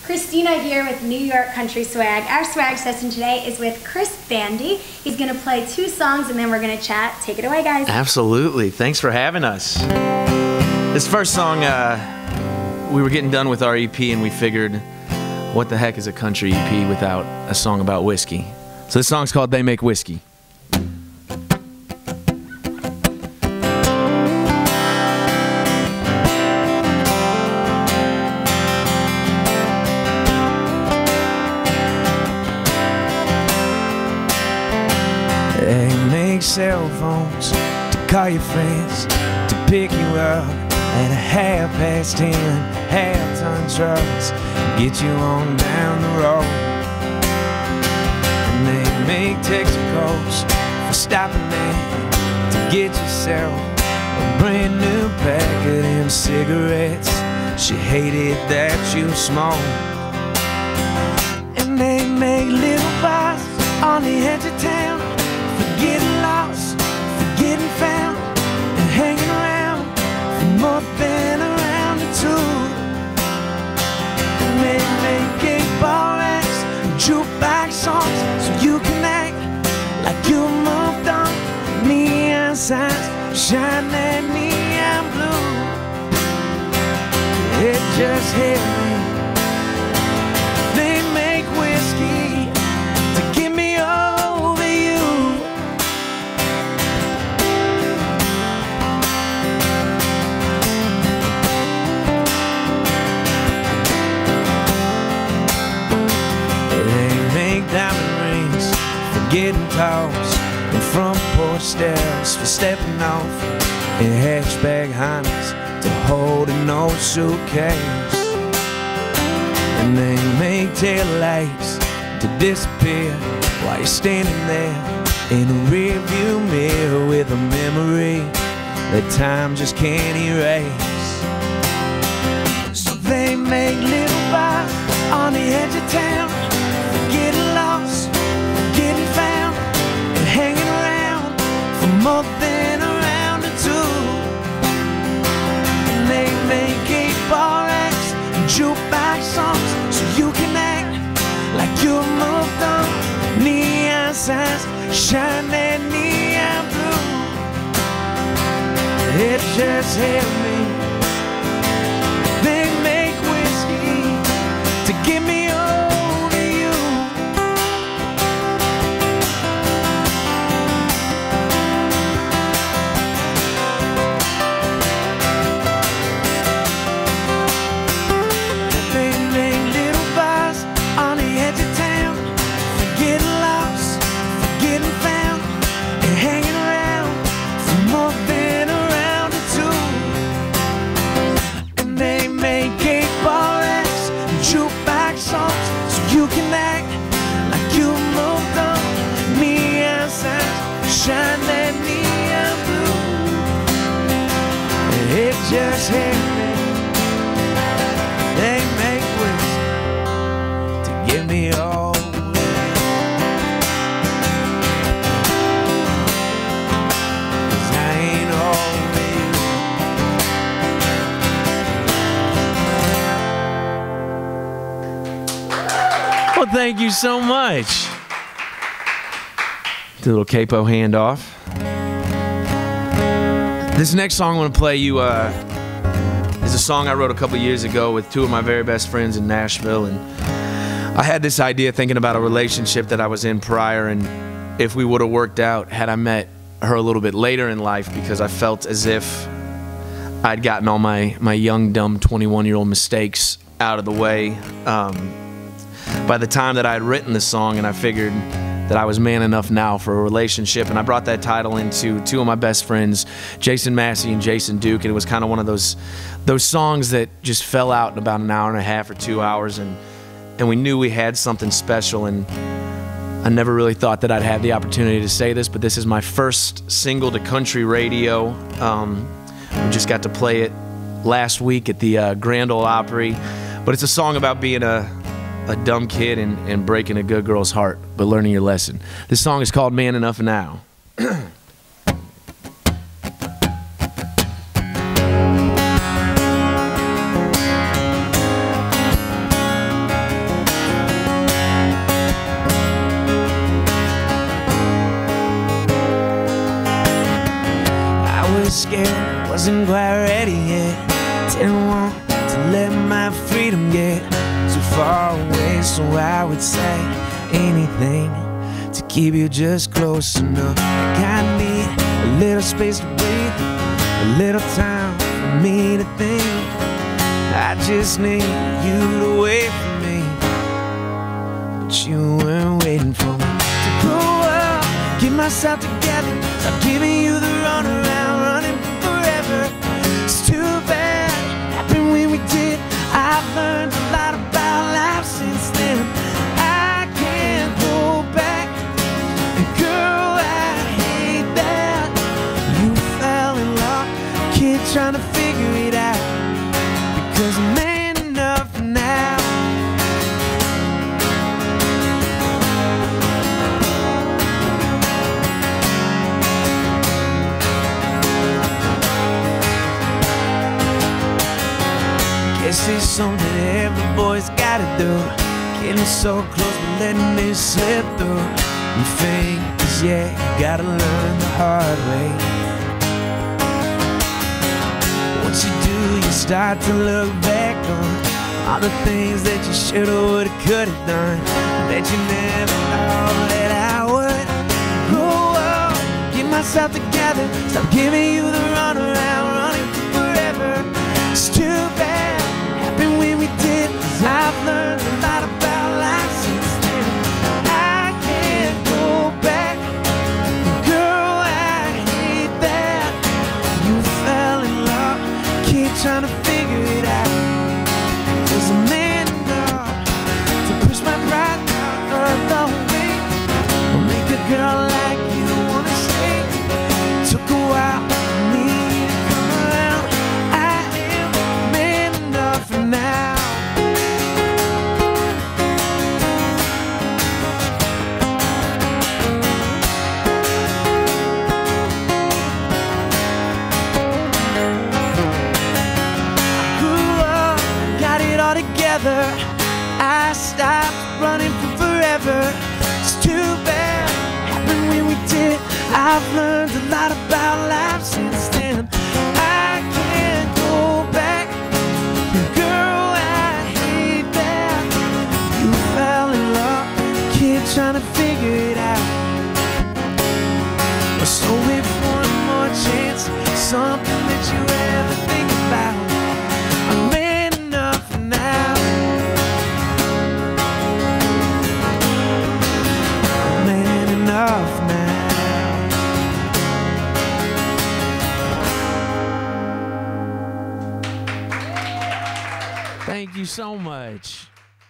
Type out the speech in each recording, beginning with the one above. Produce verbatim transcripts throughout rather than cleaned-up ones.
Christina here with New York Country Swag. Our swag session today is with Chris Bandi. He's going to play two songs and then we're going to chat. Take it away, guys. Absolutely. Thanks for having us. This first song, uh, we were getting done with our E P and we figured, what the heck is a country E P without a song about whiskey? So this song's called They Make Whiskey. They make cell phones to call your friends, to pick you up at a half past ten, half-ton trucks, get you on down the road. And they make Texacos for stopping there to get yourself a brand new pack of them cigarettes she hated that you smoked. And they make little bars on the edge of town, getting lost, for getting found, and hanging around for more than a round or two. And they make eight ball acts and jukebox songs so you can act like you moved on. Neon signs shine that neon blue. It just hit me. They make whiskey to get me over you. Diamond rings for getting tossed, and front porch steps for stepping off, and hatchback Hondas to hold an old suitcase. And they make taillights to disappear while you're standing there in a rearview mirror with a memory that time just can't erase. So they make little bars on the edge of town, getting lost, getting found, and hanging around for more than a round or two. And they make eight ball acts and jukebox songs so you can act like you moved on. Neon signs shine that neon blue. It just hit me. They make whiskey to give me shine that neon blue. It just hit me. They make whiskey to give me all. Cause I ain't all. Well, thank you so much. Do a little capo handoff. This next song I'm going to play you uh, is a song I wrote a couple years ago with two of my very best friends in Nashville. And I had this idea thinking about a relationship that I was in prior, and if we would have worked out had I met her a little bit later in life, because I felt as if I'd gotten all my, my young, dumb twenty-one-year-old mistakes out of the way um, by the time that I had written the song, and I figured that I was man enough now for a relationship. And I brought that title into two of my best friends, Jason Massey and Jason Duke, and it was kind of one of those those songs that just fell out in about an hour and a half or two hours, and and we knew we had something special. And I never really thought that I'd have the opportunity to say this, but this is my first single to country radio. Um, we just got to play it last week at the uh, Grand Ole Opry, but it's a song about being a a dumb kid and, and breaking a good girl's heart, but learning your lesson. This song is called Man Enough Now. wasn't quite ready yet. Didn't want to let my freedom get too far away, so I would say anything to keep you just close enough. Like I need a little space to breathe, a little time for me to think. I just need you to wait for me, but you weren't waiting for me to grow up, get myself together, stop giving you the runaround, running forever. It's too bad, happened when we did. I've learned a lot about life since then. I can't go back, and girl, I hate that you fell in love, kid trying to figure it out, because I'm man enough now. Guess it's something every boy's gotta do, getting so close but letting it slip through. You think, 'cause yeah, you gotta learn the hard way. Once you do, you start to look back on all the things that you shoulda, woulda, coulda done, that you never thought that I would. Grow up, get myself together, stop giving you the runaround, running forever. It's too bad, happened when we did, 'cause I've learned a lot about life since then. I can't go back, girl, I hate that you fell in love, keep trying to figure it out. 'Cause I'm man enough to push my pride further away, or make a girl like you wanna stay. Took a while for me to come around. I am man enough for now. I stopped running for forever. It's too bad, happened when we did. I've learned a lot about life since then. I can't go back, girl, I hate that you fell in love, kid trying to figure it out. So if one more chance, something that you ever think about, I'm man enough for now. Enough now. Thank you so much.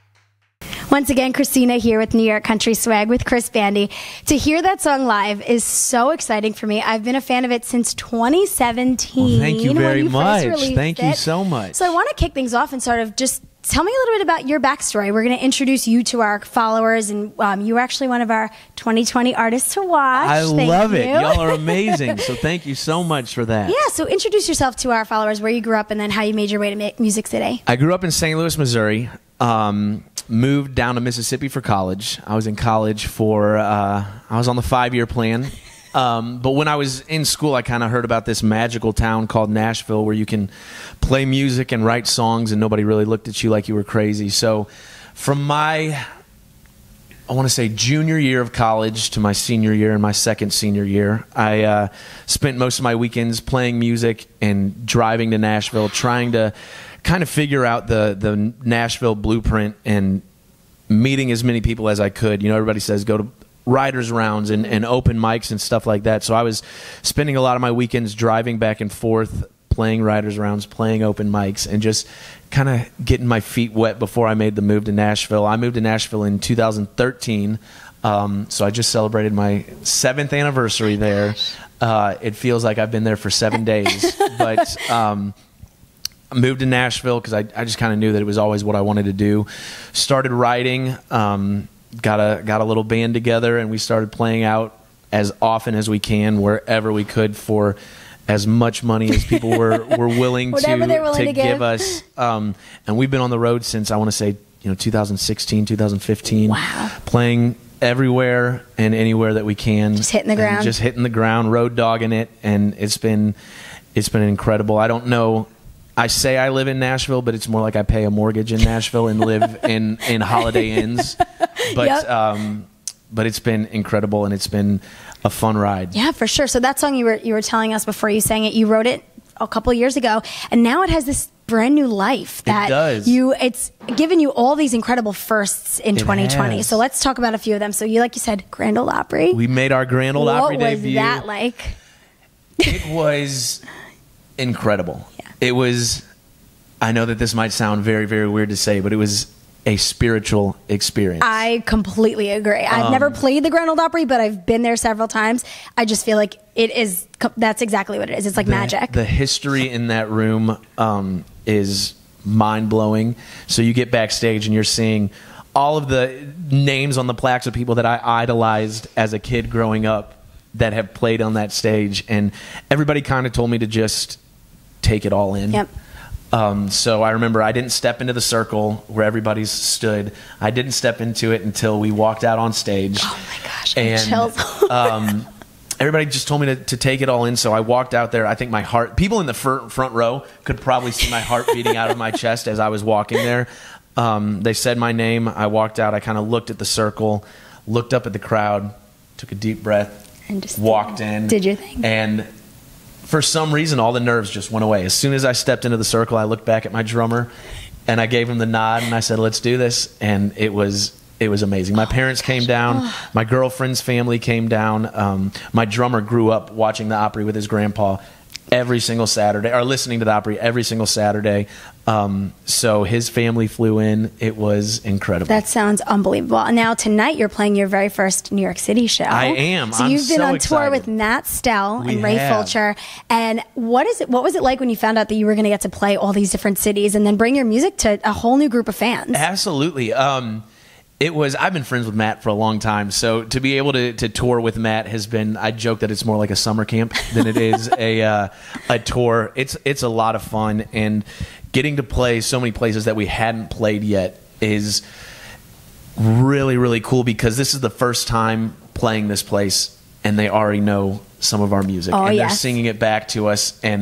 Once again, Christina here with New York Country Swag with Chris Bandi. To hear that song live is so exciting for me. I've been a fan of it since twenty seventeen. Well, thank you very you much. Thank it. you so much. So I want to kick things off and sort of just tell me a little bit about your backstory. We're going to introduce you to our followers, and um, you were actually one of our twenty twenty artists to watch. I thank love you. it. Y'all are amazing. So thank you so much for that. Yeah, so introduce yourself to our followers, where you grew up, and then how you made your way to make music today. I grew up in Saint Louis, Missouri. Um, moved down to Mississippi for college. I was in college for, uh, I was on the five-year plan. Um, but when I was in school, I kind of heard about this magical town called Nashville where you can play music and write songs and nobody really looked at you like you were crazy. So from my, I want to say junior year of college to my senior year and my second senior year, I uh, spent most of my weekends playing music and driving to Nashville, trying to kind of figure out the, the Nashville blueprint and meeting as many people as I could. You know, everybody says go to writers rounds and, and open mics and stuff like that. So I was spending a lot of my weekends driving back and forth, playing writers rounds, playing open mics, and just kind of getting my feet wet before I made the move to Nashville. I moved to Nashville in two thousand thirteen, um, so I just celebrated my seventh anniversary there. Uh, it feels like I've been there for seven days, but um, I moved to Nashville because I, I just kind of knew that it was always what I wanted to do. Started writing, um, got a got a little band together, and we started playing out as often as we can, wherever we could, for as much money as people were, were willing to, willing to, to give. give us. Um, and we've been on the road since, I want to say, you know, two thousand sixteen, two thousand fifteen. Wow. Playing everywhere and anywhere that we can. Just hitting the ground. Just hitting the ground, road dogging it, and it's been it's been incredible. I don't know. I say I live in Nashville, but it's more like I pay a mortgage in Nashville and live in, in Holiday Inns. But yep. um, but it's been incredible, and it's been a fun ride. Yeah, for sure. So that song you were you were telling us before you sang it, you wrote it a couple of years ago, and now it has this brand new life that it does. you it's given you all these incredible firsts in it twenty twenty. has. So let's talk about a few of them. So you, like you said, Grand Ole Opry. We made our Grand Ole Opry debut. What was that like? It was incredible. Yeah. It was, I know that this might sound very, very weird to say, but it was a spiritual experience. I completely agree. I've um, never played the Grand Ole Opry, but I've been there several times. I just feel like it is, that's exactly what it is. It's like the, magic. The history in that room um, is mind-blowing. So you get backstage and you're seeing all of the names on the plaques of people that I idolized as a kid growing up that have played on that stage. And everybody kind of told me to just take it all in. Yep. Um, so I remember I didn't step into the circle where everybody stood. I didn't step into it until we walked out on stage. Oh my gosh, and chills. um, everybody just told me to, to take it all in. So I walked out there. I think my heart, people in the fir- front row could probably see my heart beating out of my chest as I was walking there. Um, they said my name. I walked out. I kind of looked at the circle, looked up at the crowd, took a deep breath, and just walked did, in. Did your thing. And for some reason, all the nerves just went away. As soon as I stepped into the circle, I looked back at my drummer, and I gave him the nod, and I said, "Let's do this." And it was it was amazing. My oh parents my came down. Oh. My girlfriend's family came down. Um, my drummer grew up watching the Opry with his grandpa every single Saturday, or listening to the Opry every single Saturday. Um, so his family flew in. It was incredible. That sounds unbelievable. Now tonight you're playing your very first New York City show. I am. So I'm you've been so on excited. tour with Matt Stell We and Ray have. Fulcher. And what is it? What was it like when you found out that you were going to get to play all these different cities and then bring your music to a whole new group of fans? Absolutely. Um, It was, I've been friends with Matt for a long time, so to be able to, to tour with Matt has been, I joke that it's more like a summer camp than it is a uh, a tour. It's it's a lot of fun, and getting to play so many places that we hadn't played yet is really, really cool, because this is the first time playing this place, and they already know some of our music, oh, and yes. they're singing it back to us, and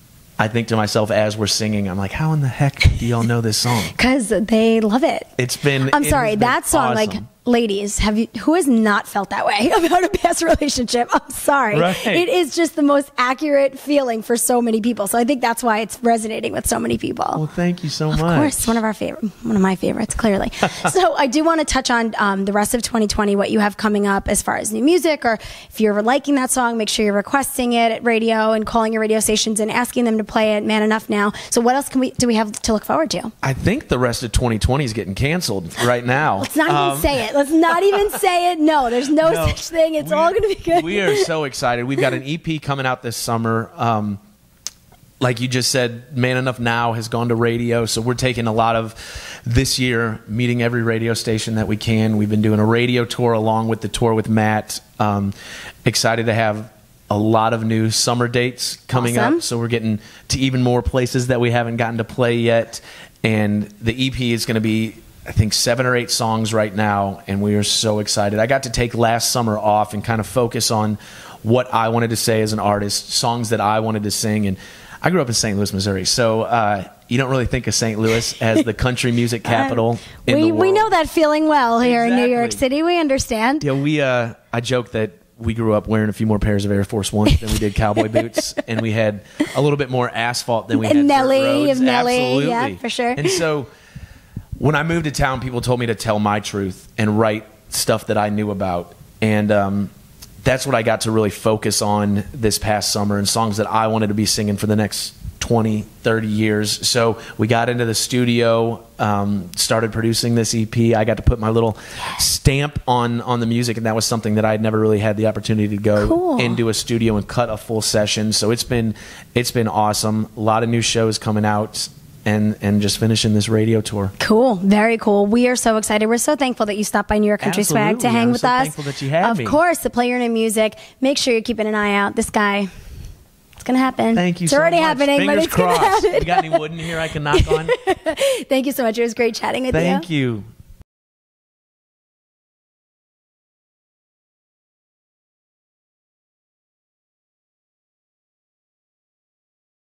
I think to myself as we're singing, I'm like, how in the heck do y'all know this song? Because they love it. It's been. I'm it sorry, has been that song, awesome. like, ladies, have you? Who has not felt that way about a past relationship? I'm sorry. Right. It is just the most accurate feeling for so many people. So I think that's why it's resonating with so many people. Well, thank you so of much. Of course, one of our favorite, one of my favorites, clearly. So I do want to touch on um, the rest of twenty twenty, what you have coming up as far as new music, or if you're liking that song, make sure you're requesting it at radio and calling your radio stations and asking them to play it. Man Enough Now. So what else can we do we have to look forward to? I think the rest of twenty twenty is getting canceled right now. Let's not even Um, say it. Let's not even say it. No, there's no, No, such thing. It's we- all going to be good. We are so excited. We've got an E P coming out this summer. Um, like you just said, Man Enough Now has gone to radio, so we're taking a lot of this year, meeting every radio station that we can. We've been doing a radio tour along with the tour with Matt. Um, excited to have a lot of new summer dates coming Awesome. up, so we're getting to even more places that we haven't gotten to play yet. And the E P is going to be, I think, seven or eight songs right now, and we are so excited. I got to take last summer off and kind of focus on what I wanted to say as an artist, songs that I wanted to sing. And I grew up in Saint Louis, Missouri, so uh, you don't really think of Saint Louis as the country music capital Uh, in we, the world. we know that feeling well here in New York Exactly. City. We understand. Yeah, we. Uh, I joke that we grew up wearing a few more pairs of Air Force Ones than we did cowboy boots, and we had a little bit more asphalt than we had dirt Nelly, roads. of Nelly, Absolutely. yeah, for sure. And so when I moved to town, people told me to tell my truth and write stuff that I knew about. And um, that's what I got to really focus on this past summer, and songs that I wanted to be singing for the next twenty, thirty years. So we got into the studio, um, started producing this E P. I got to put my little stamp on, on the music, and that was something that I had never really had the opportunity to go Cool. into a studio and cut a full session. So it's been it's been awesome. A lot of new shows coming out. And and just finishing this radio tour. Cool. Very cool. We are so excited. We're so thankful that you stopped by New York Country Swag to Absolutely. hang I'm with so us. thankful that you had of me. course, to play your new music. Make sure you're keeping an eye out. This guy, it's going to happen. Thank you It's so already much. happening, Fingers but it's going to crossed. happen. You got any wood in here I can knock on? Thank you so much. It was great chatting with you. Thank you.